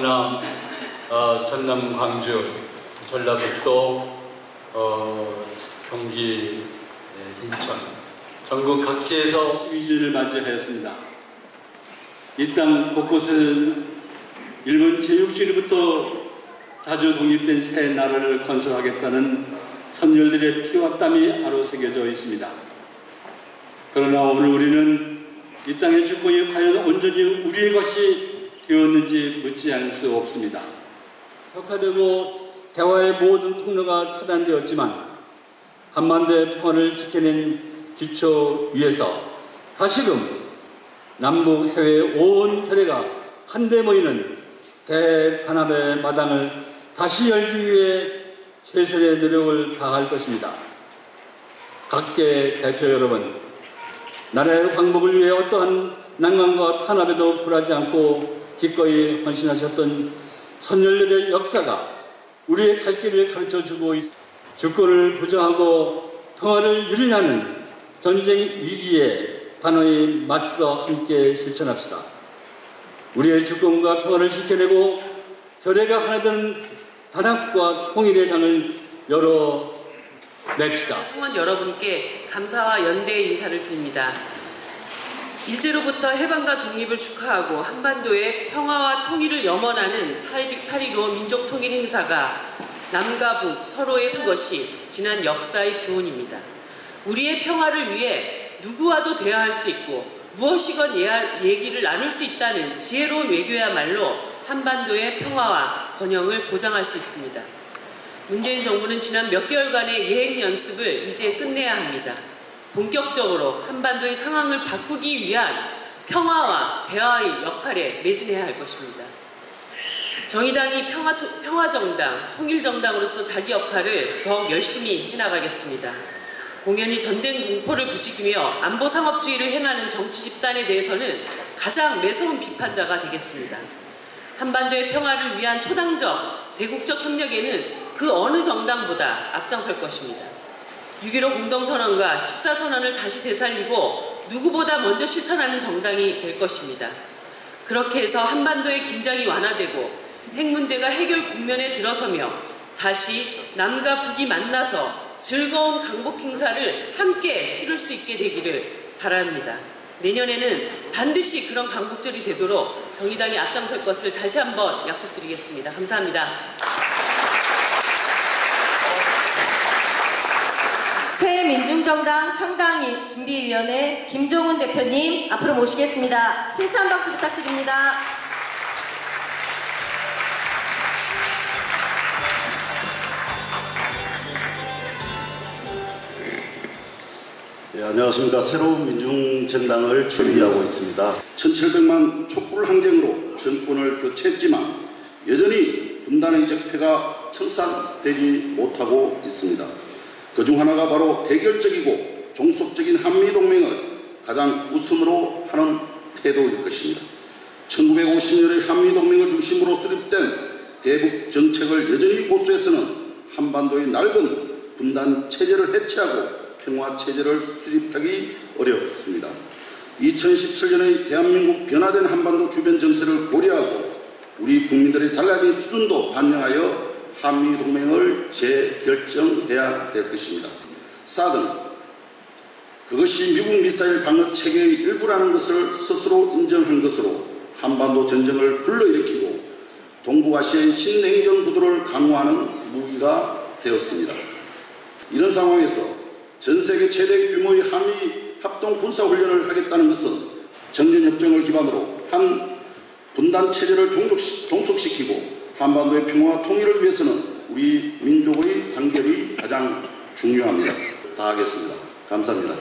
전남, 전남, 광주, 전라북도, 경기, 인천, 전국 각지에서 위주를 맞이하였습니다. 이 땅 곳곳은 일본 제6지로부터 자주 독립된 새 나라를 건설하겠다는 선열들의 피와 땀이 아로새겨져 있습니다. 그러나 오늘 우리는 이 땅의 주권이 과연 온전히 우리의 것이 되었는지 묻지 않을 수 없습니다. 격화되고 대화의 모든 통로가 차단되었지만 한반도의 평화를 지켜낸 기초 위에서 다시금 남북 해외 온 혈해가 한데 모이는 대단합의 마당을 다시 열기 위해 최선의 노력을 다할 것입니다. 각계 대표 여러분, 나라의 광복을 위해 어떠한 난관과 탄압에도 굴하지 않고 기꺼이 헌신하셨던 선열들의 역사가 우리의 갈 길을 가르쳐주고 주권을 보장하고 평화를 이루려는 전쟁 위기에 단호히 맞서 함께 실천합시다. 우리의 주권과 평화를 지켜내고 결의가 하나된 단합과 통일의 장을 열어냅시다. 성원 여러분께 감사와 연대의 인사를 드립니다. 일제로부터 해방과 독립을 축하하고 한반도의 평화와 통일을 염원하는 8.15 민족통일 행사가 남과 북 서로의 것이 지난 역사의 교훈입니다. 우리의 평화를 위해 누구와도 대화할 수 있고 무엇이건 얘기를 나눌 수 있다는 지혜로운 외교야말로 한반도의 평화와 번영을 보장할 수 있습니다. 문재인 정부는 지난 몇 개월간의 예행 연습을 이제 끝내야 합니다. 본격적으로 한반도의 상황을 바꾸기 위한 평화와 대화의 역할에 매진해야 할 것입니다. 정의당이 평화정당, 통일정당으로서 자기 역할을 더욱 열심히 해나가겠습니다. 공연히 전쟁 공포를 부추기며 안보상업주의를 행하는 정치 집단에 대해서는 가장 매서운 비판자가 되겠습니다. 한반도의 평화를 위한 초당적, 대국적 협력에는 그 어느 정당보다 앞장설 것입니다. 6.15 공동선언과 14선언을 다시 되살리고 누구보다 먼저 실천하는 정당이 될 것입니다. 그렇게 해서 한반도의 긴장이 완화되고 핵 문제가 해결 국면에 들어서며 다시 남과 북이 만나서 즐거운 강복 행사를 함께 치를 수 있게 되기를 바랍니다. 내년에는 반드시 그런 강복절이 되도록 정의당이 앞장설 것을 다시 한번 약속드리겠습니다. 감사합니다. 새민중정당 창당 준비위원회 김종훈 대표님 앞으로 모시겠습니다. 힘찬 박수 부탁드립니다. 네, 안녕하십니까. 새로운 민중정당을 준비하고 있습니다. 1700만 촛불 항쟁으로 정권을 교체했지만 여전히 분단의 적폐가 청산되지 못하고 있습니다. 그중 하나가 바로 대결적이고 종속적인 한미동맹을 가장 우선으로 하는 태도일 것입니다. 1950년의 한미동맹을 중심으로 수립된 대북 정책을 여전히 보수해서는 한반도의 낡은 분단 체제를 해체하고 평화 체제를 수립하기 어렵습니다. 2017년의 대한민국 변화된 한반도 주변 정세를 고려하고 우리 국민들의 달라진 수준도 반영하여 한미동맹을 재결정해야 될 것입니다. 4등, 그것이 미국 미사일 방어 체계의 일부라는 것을 스스로 인정한 것으로 한반도 전쟁을 불러일으키고 동북아시아의 신냉전 구도를 강화하는 무기가 되었습니다. 이런 상황에서 전 세계 최대 규모의 한미 합동 군사훈련을 하겠다는 것은 정전협정을 기반으로 한 분단 체제를 종속시키고 한반도의 평화와 통일을 위해서는 우리 민족의 단결이 가장 중요합니다. 다하겠습니다. 감사합니다.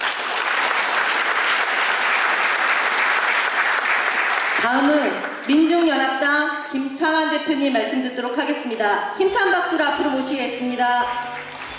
다음은 민중연합당 김창환 대표님 말씀 듣도록 하겠습니다. 힘찬 박수로 앞으로 모시겠습니다.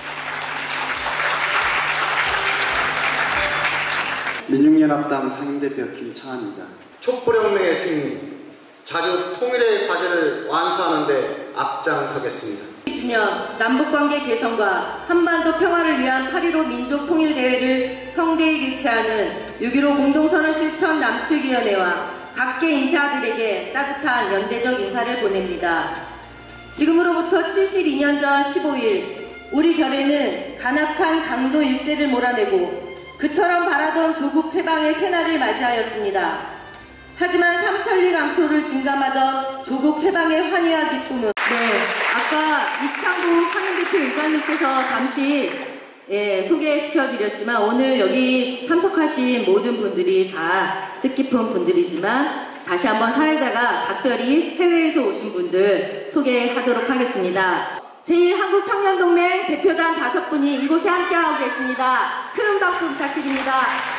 민중연합당 상임대표 김창환입니다. 촛불혁명의 승리, 자주 통일의 과제를 완수하는 데 앞장서겠습니다. 2주년 남북관계 개선과 한반도 평화를 위한 8.15 민족통일대회를 성대히 개최하는 6.15 공동선언 실천 남측위원회와 각계 인사들에게 따뜻한 연대적 인사를 보냅니다. 지금으로부터 72년 전 15일 우리 결의는 간악한 강도 일제를 몰아내고 그처럼 바라던 조국 해방의 새날을 맞이하였습니다. 하지만 삼천리 강토를 진감하던 조국 해방의 환희와 기쁨은 아까 이창국 상임대표 의장님께서 잠시 소개시켜드렸지만 오늘 여기 참석하신 모든 분들이 다 뜻깊은 분들이지만 다시 한번 사회자가 각별히 해외에서 오신 분들 소개하도록 하겠습니다. 제1한국청년동맹 대표단 5분이 이곳에 함께하고 계십니다. 큰 박수 부탁드립니다.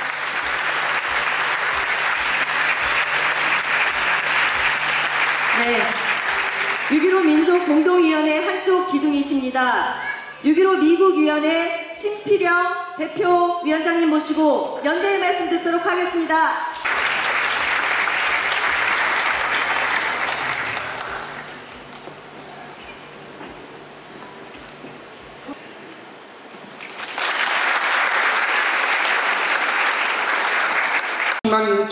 네, 6.15 민족공동위원회 한쪽 기둥이십니다. 6.15 미국위원회 신필영 대표위원장님 모시고 연대의 말씀 듣도록 하겠습니다. 난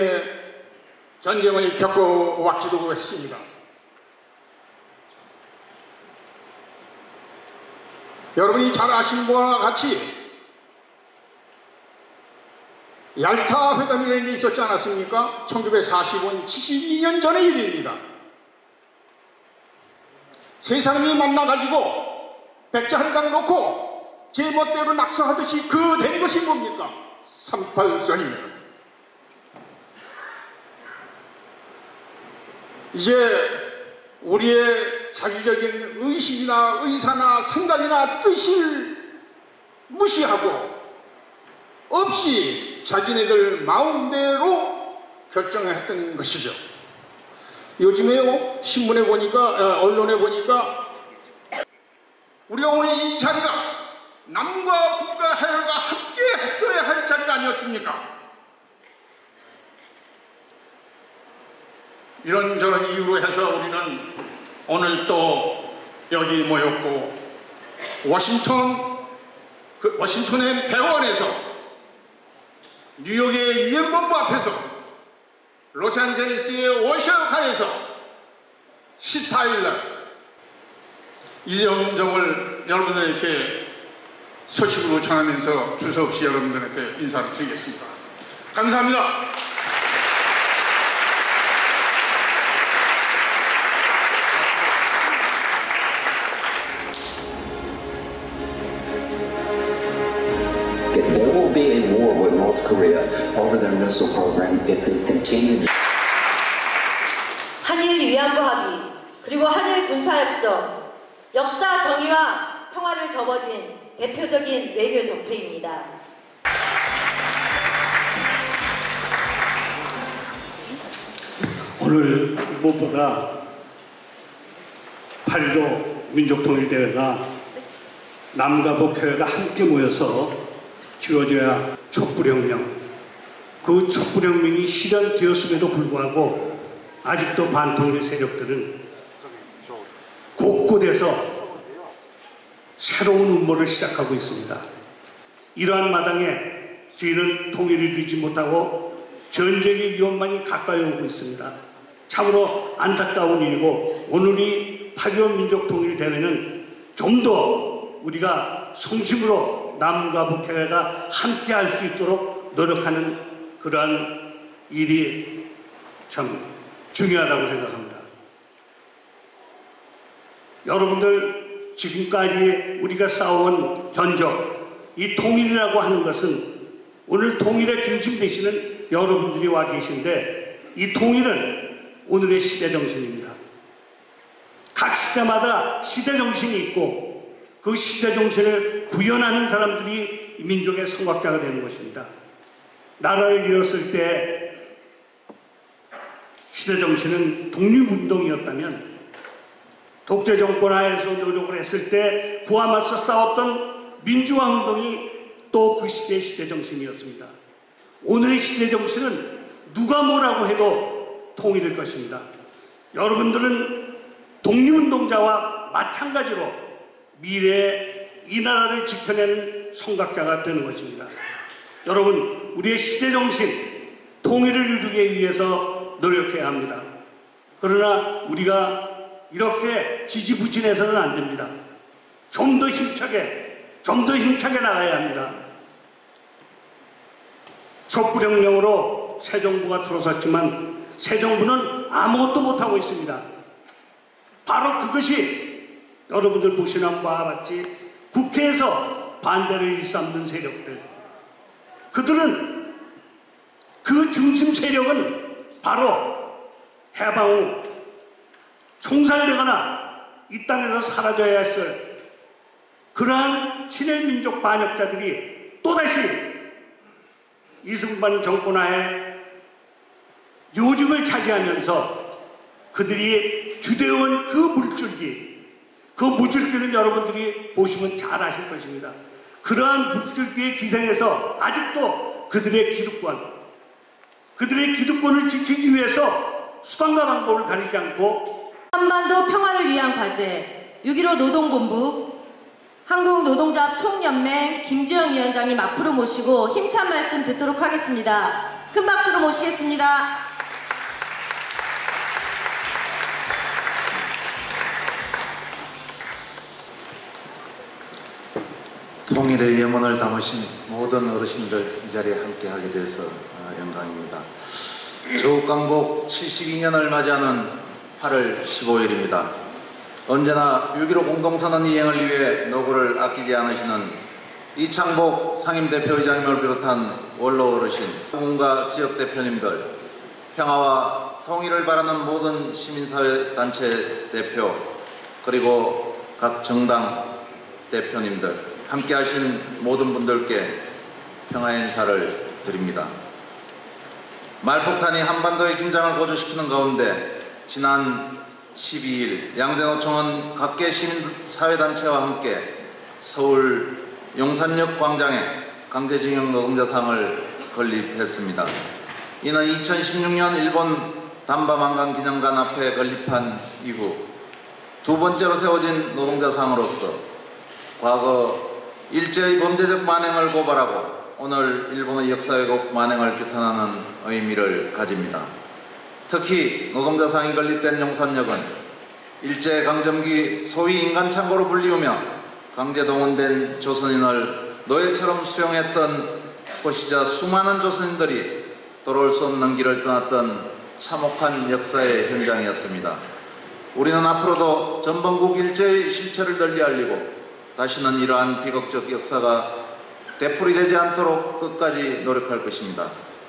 전쟁을 겪어왔기도 했습니다. 여러분이 잘 아시는 것과 같이 얄타 회담이라는 게 있었지 않았습니까? 1945년 72년 전의 일입니다. 세 사람이 만나가지고 백자 한 장 놓고 제멋대로 낙서하듯이 그 된 것이 뭡니까? 38선입니다. 이제 우리의 자기적인 의식이나 의사나 생각이나 뜻을 무시하고 없이 자기네들 마음대로 결정했던 것이죠. 요즘에요 신문에 보니까 언론에 보니까 우리가 오늘 이 자리가 남과 북과 해외가 함께 했어야 할 자리가 아니었습니까? 이런저런 이유로 해서 우리는 오늘 또 여기 모였고 워싱턴의 대원에서 뉴욕의 유엔본부 앞에서 로스앤젤레스의 워셔카에서 14일날 이 점을 여러분들에게 소식으로 전하면서 두서없이 여러분들한테 인사를 드리겠습니다. 감사합니다. They will be in war with North Korea over their missile program if they continue. 한일 위안부 합의 그리고 한일 군사협정 역사 정의와 평화를 저버린 대표적인 외교 정책입니다. 오늘 무엇보다 8.15 민족통일대회가 남과 북해가 함께 모여서 치러져야 촛불혁명, 그 촛불혁명이 실현되었음에도 불구하고 아직도 반통일 세력들은 곳곳에서 새로운 음모를 시작하고 있습니다. 이러한 마당에 저희는 통일을 이루지 못하고 전쟁의 위험만이 가까이 오고 있습니다. 참으로 안타까운 일이고 오늘이 8.15 민족통일대회는 좀 더 우리가 성심으로 남과 북해가 함께 할 수 있도록 노력하는 그러한 일이 참 중요하다고 생각합니다. 여러분들 지금까지 우리가 싸워온 견적, 이 통일이라고 하는 것은 오늘 통일의 중심 되시는 여러분들이 와 계신데 이 통일은 오늘의 시대정신입니다. 각 시대마다 시대정신이 있고 그 시대정신을 구현하는 사람들이 민족의 성각자가 되는 것입니다. 나라를 잃었을 때 시대정신은 독립운동이었다면 독재정권 하에서 노력을 했을 때 그와 맞서 싸웠던 민주화운동이 또 그 시대의 시대정신이었습니다. 오늘의 시대정신은 누가 뭐라고 해도 통일일 것입니다. 여러분들은 독립운동자와 마찬가지로 미래에 이 나라를 지켜내는 성각자가 되는 것입니다. 여러분, 우리의 시대정신, 통일을 이루기 위해서 노력해야 합니다. 그러나 우리가 이렇게 지지부진해서는 안 됩니다. 좀 더 힘차게 나가야 합니다. 촛불혁명으로 새 정부가 들어섰지만 새 정부는 아무것도 못하고 있습니다. 바로 그것이 여러분들 보시는 바와 같이 국회에서 반대를 일삼는 세력들, 그들은 그 중심 세력은 바로 해방 후 총살되거나 이 땅에서 사라져야 했을 그러한 친일민족 반역자들이 또다시 이승만 정권하에 요직을 차지하면서 그들이 주대원 그 물줄기는 여러분들이 보시면 잘 아실 것입니다. 그러한 물줄기에 기생해서 아직도 그들의 기득권을 지키기 위해서 수단과 방법을 가리지 않고 한반도 평화를 위한 과제 6.15 노동본부 한국노동자 총연맹 김주영 위원장님 앞으로 모시고 힘찬 말씀 듣도록 하겠습니다. 큰 박수로 모시겠습니다. 통일의 염원을 담으신 모든 어르신들 이 자리에 함께하게 돼서 영광입니다. 조국 강복 72년을 맞이하는 8월 15일입니다. 언제나 6.15 공동선언 이행을 위해 노고를 아끼지 않으시는 이창복 상임대표의장님을 비롯한 원로 어르신, 국가 지역 대표님들, 평화와 통일을 바라는 모든 시민사회단체 대표, 그리고 각 정당 대표님들, 함께 하신 모든 분들께 평화의 인사를 드립니다. 말폭탄이 한반도의 긴장을 고조시키는 가운데 지난 12일 양대노총은 각계 시민사회단체와 함께 서울 용산역 광장에 강제징용 노동자상을 건립했습니다. 이는 2016년 일본 단밤한강 기념관 앞에 건립한 이후 두 번째로 세워진 노동자상으로서 과거 일제의 범죄적 만행을 고발하고 오늘 일본의 역사 왜곡 만행을 규탄하는 의미를 가집니다. 특히 노동자상이 건립된 용산역은 일제강점기 소위 인간창고로 불리우며 강제동원된 조선인을 노예처럼 수용했던 곳이자 수많은 조선인들이 돌아올 수 없는 길을 떠났던 참혹한 역사의 현장이었습니다. 우리는 앞으로도 전범국 일제의 실체를 널리 알리고 다시는 이러한 비극적 역사가 되풀이되지 않도록 끝까지 노력할 것입니다.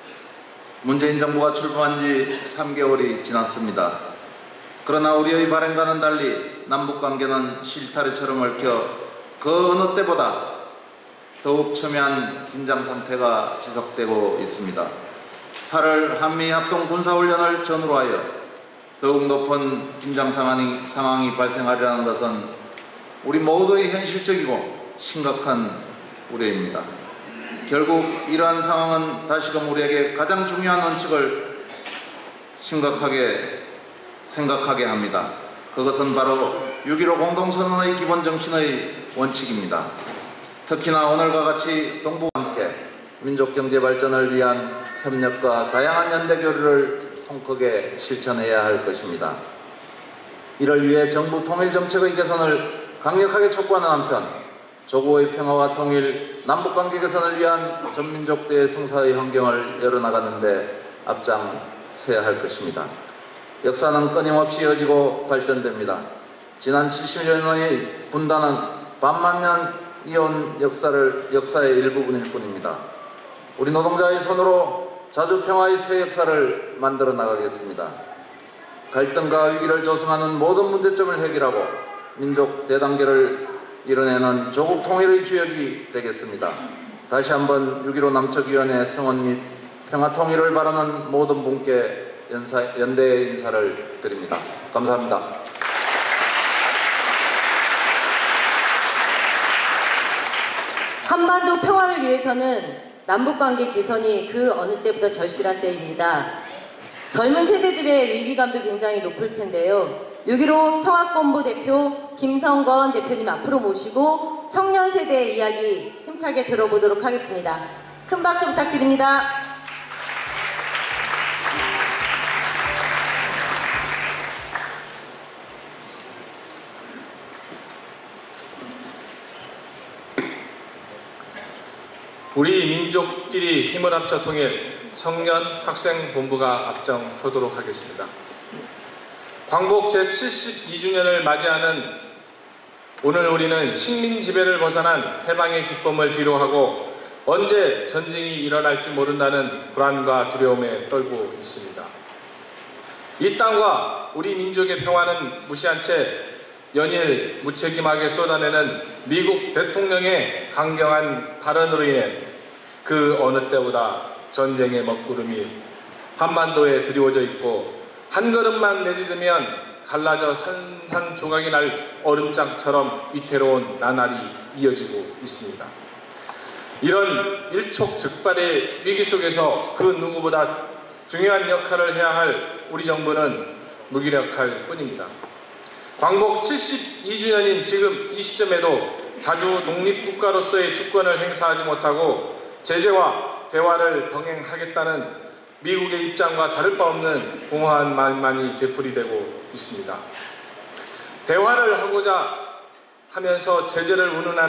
문재인 정부가 출범한 지 3개월이 지났습니다. 그러나 우리의 발행과는 달리 남북관계는 실타래처럼 얽혀 그 어느 때보다 더욱 첨예한 긴장상태가 지속되고 있습니다. 8월 한미합동군사훈련을 전후로 하여 더욱 높은 긴장 상황이 발생하리라는 것은 우리 모두의 현실적이고 심각한 우려입니다. 결국 이러한 상황은 다시금 우리에게 가장 중요한 원칙을 심각하게 생각하게 합니다. 그것은 바로 6.15 공동선언의 기본 정신의 원칙입니다. 특히나 오늘과 같이 동북아와 함께 민족 경제 발전을 위한 협력과 다양한 연대 교류를 통크게 실천해야 할 것입니다. 이를 위해 정부 통일 정책의 개선을 강력하게 촉구하는 한편 조국의 평화와 통일, 남북관계 개선을 위한 전민족 대승사의 환경을 열어나가는 데 앞장서야 할 것입니다. 역사는 끊임없이 이어지고 발전됩니다. 지난 70년의 분단은 반만 년 이어온 역사의 일부분일 뿐입니다. 우리 노동자의 손으로 자주 평화의 새 역사를 만들어 나가겠습니다. 갈등과 위기를 조성하는 모든 문제점을 해결하고 민족 대단계를 이뤄내는 조국 통일의 주역이 되겠습니다. 다시 한번 6.15 남측위원회 성원 및 평화 통일을 바라는 모든 분께 연대의 인사를 드립니다. 감사합니다. 한반도 평화를 위해서는 남북관계 개선이 그 어느 때보다 절실한 때입니다. 젊은 세대들의 위기감도 굉장히 높을 텐데요. 6.15 청학본부 대표 김성건 대표님 앞으로 모시고 청년 세대의 이야기 힘차게 들어보도록 하겠습니다. 큰 박수 부탁드립니다. 우리 민족끼리 힘을 합쳐 통일 청년 학생본부가 앞장서도록 하겠습니다. 광복 제72주년을 맞이하는 오늘 우리는 식민 지배를 벗어난 해방의 기쁨을 뒤로하고 언제 전쟁이 일어날지 모른다는 불안과 두려움에 떨고 있습니다. 이 땅과 우리 민족의 평화는 무시한 채 연일 무책임하게 쏟아내는 미국 대통령의 강경한 발언으로 인해 그 어느 때보다 전쟁의 먹구름이 한반도에 드리워져 있고 한 걸음만 내딛으면 갈라져 산산조각이 날 얼음장처럼 위태로운 나날이 이어지고 있습니다. 이런 일촉즉발의 위기 속에서 그 누구보다 중요한 역할을 해야 할 우리 정부는 무기력할 뿐입니다. 광복 72주년인 지금 이 시점에도 자주 독립국가로서의 주권을 행사하지 못하고 제재와 대화를 병행하겠다는 미국의 입장과 다를 바 없는 공허한 말만이 되풀이되고 있습니다. 대화를 하고자 하면서 제재를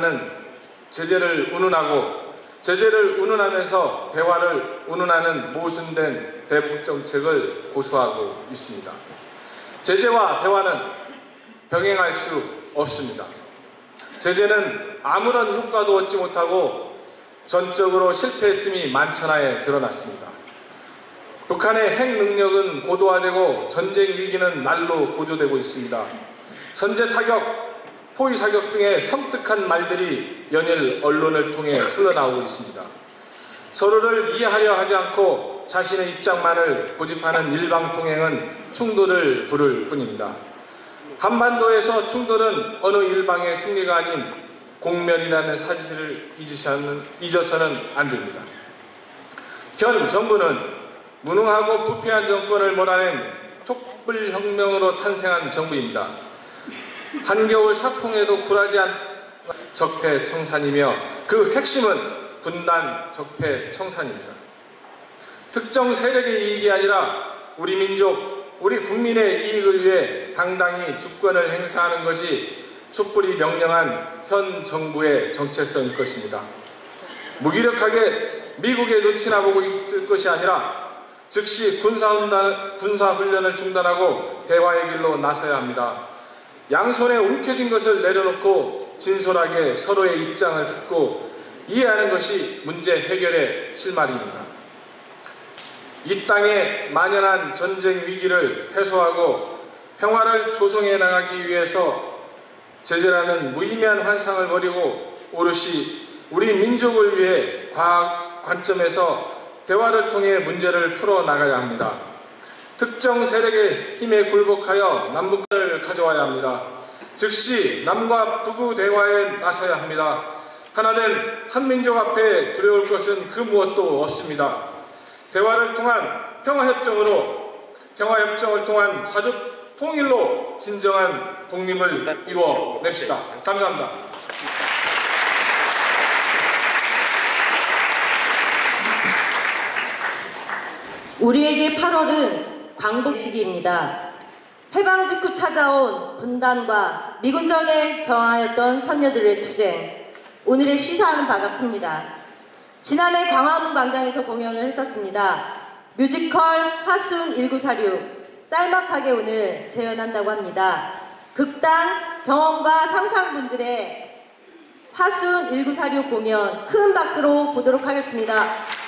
운운하면서 대화를 운운하는 모순된 대북 정책을 고수하고 있습니다. 제재와 대화는 병행할 수 없습니다. 제재는 아무런 효과도 얻지 못하고 전적으로 실패했음이 만천하에 드러났습니다. 북한의 핵 능력은 고도화되고 전쟁 위기는 날로 고조되고 있습니다. 선제 타격, 포위 사격 등의 섬뜩한 말들이 연일 언론을 통해 흘러나오고 있습니다. 서로를 이해하려 하지 않고 자신의 입장만을 고집하는 일방통행은 충돌을 부를 뿐입니다. 한반도에서 충돌은 어느 일방의 승리가 아닌 공멸이라는 사실을 잊어서는 안 됩니다. 현 정부는 무능하고 부패한 정권을 몰아낸 촛불혁명으로 탄생한 정부입니다. 한겨울 사통에도 굴하지 않은 적폐청산이며 그 핵심은 분단 적폐청산입니다. 특정 세력의 이익이 아니라 우리 민족, 우리 국민의 이익을 위해 당당히 주권을 행사하는 것이 촛불이 명령한 현 정부의 정체성일 것입니다. 무기력하게 미국의 눈치나 보고 있을 것이 아니라 즉시 군사훈련을 중단하고 대화의 길로 나서야 합니다. 양손에 움켜진 것을 내려놓고 진솔하게 서로의 입장을 듣고 이해하는 것이 문제 해결의 실마리입니다. 이 땅에 만연한 전쟁 위기를 해소하고 평화를 조성해 나가기 위해서 제재라는 무의미한 환상을 버리고 오롯이 우리 민족을 위해 과학 관점에서 대화를 통해 문제를 풀어나가야 합니다. 특정 세력의 힘에 굴복하여 남북을 가져와야 합니다. 즉시 남과 북의 대화에 나서야 합니다. 하나된 한민족 앞에 두려울 것은 그 무엇도 없습니다. 대화를 통한 평화협정을 통한 사족 통일로 진정한 독립을 이뤄냅시다. 감사합니다. 우리에게 8월은 광복 시기입니다. 해방 직후 찾아온 분단과 미군정에 저항하였던 선녀들의 투쟁, 오늘의 시사하는 바가 큽니다. 지난해 광화문 광장에서 공연을 했었습니다. 뮤지컬 화순 1946, 짤막하게 오늘 재연한다고 합니다. 극단, 경험과 상상분들의 화순 1946 공연 큰 박수로 보도록 하겠습니다.